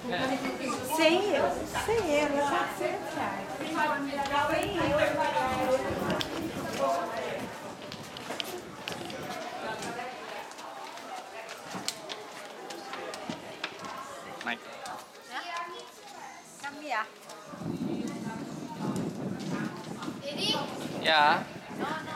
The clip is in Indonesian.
Sem eu, é R$ 400. Sem Naik. kami ya. Ya. No, no.